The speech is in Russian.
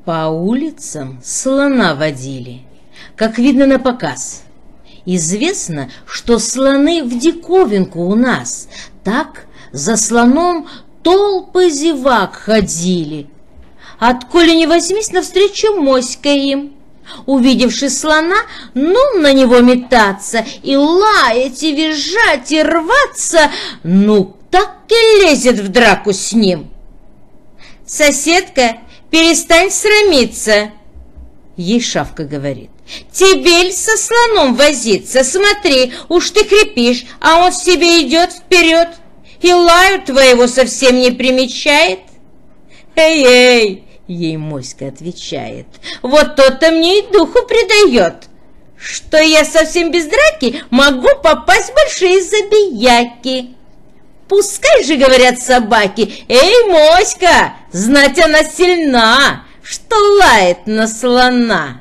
По улицам слона водили, как видно на показ. Известно, что слоны в диковинку у нас. Так за слоном толпы зевак ходили. Отколи не возьмись навстречу моська им. Увидевши слона, ну на него метаться, и лаять, и визжать, и рваться, ну так и лезет в драку с ним. «Соседка, перестань срамиться!» Ей Шавка говорит. «Тебе со слоном возиться? Смотри, уж ты крепишь, а он себе идет вперед и лаю твоего совсем не примечает». «Эй-эй!» — ей моська отвечает. «Вот то-то мне и духу придает, что я совсем без драки могу попасть в большие забияки. Пускай же, говорят собаки, эй, моська, знать она сильна, что лает на слона».